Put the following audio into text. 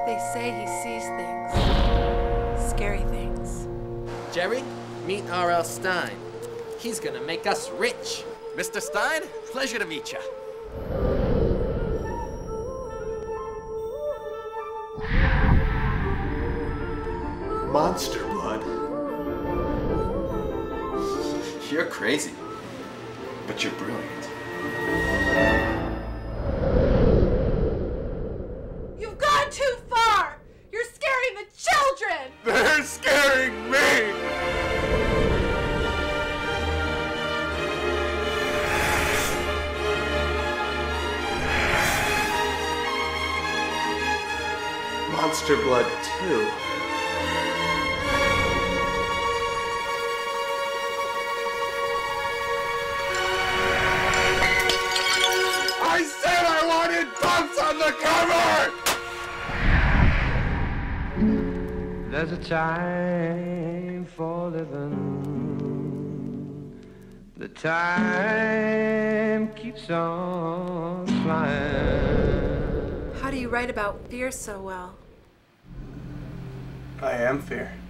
They say he sees things. Scary things. Jerry, meet R.L. Stine. He's gonna make us rich. Mr. Stine, pleasure to meet you. Monster blood. You're crazy, but you're brilliant. You've gone too far! You're scaring the children! They're scaring me! Monster blood 2. I said I wanted bumps on the cover! There's a time for living. The time keeps on flying. How do you write about fear so well? I am fear.